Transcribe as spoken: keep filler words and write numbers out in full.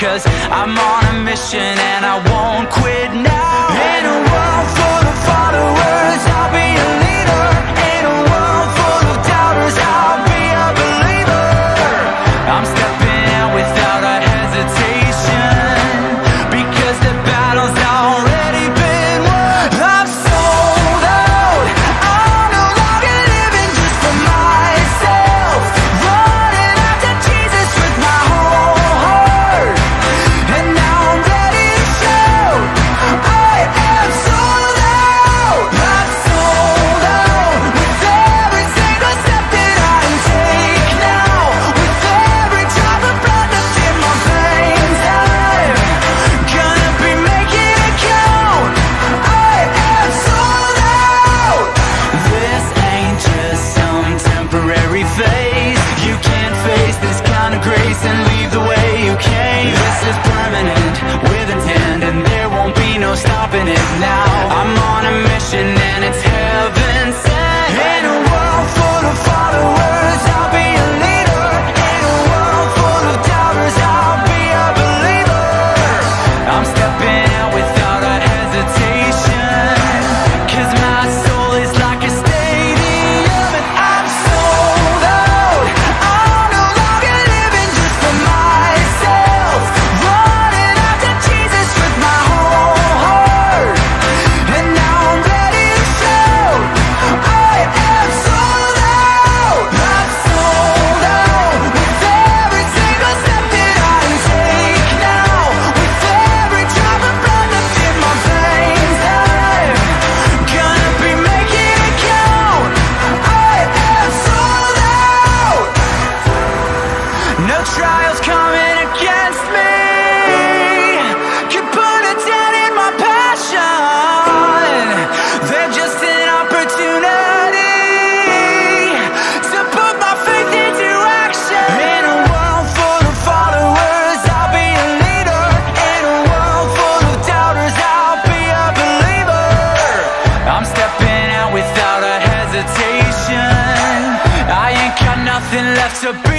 'cause I'm on a mission and I won't quit now. In a world full of followers, I'll be a leader. In a world full of doubters, I'll be a believer. I'm stepping out without a hesitation, because the battle's already been won. I'm sold out, I'm no longer living just for myself, running after Jesus with my whole heart. And now I'm ready to shout, I am sold out. I'm sold out, with every single step that I take now, with every drop of blood that's in my veins. I'm gonna be making it count. I am sold out. This ain't just some temporary phase. You can't face this kind of grace and leave the way you came. This is permanent, with intent, and there won't be no stopping it now. I'm on a mission and it's heaven sent. In a world full of followers, I'll be a leader. In a world full of doubters, I'll be a believer. I'm stepping out without a hesitation, 'cause my soul is like a stadium and I'm sold out. I'm no longer living just for myself, running after Jesus with my whole heart. And now I'm ready to shout, I am sold out. I'm sold out, with every single step that I take now, with every drop of blood that's in my veins. I'm gonna be making it count. I am sold out. No trials coming against me can put a dent in my passion. They're just an opportunity to put my faith into action. In a world full of followers, I'll be a leader. In a world full of doubters, I'll be a believer. I'm stepping out without a hesitation. I ain't got nothing left to